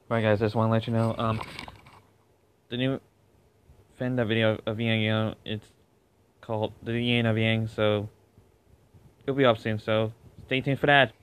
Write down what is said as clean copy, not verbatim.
Right, guys, just want to let you know, the new FANDUB video of Yang, it's called The Yin of Yang, so it'll be up soon, so stay tuned for that.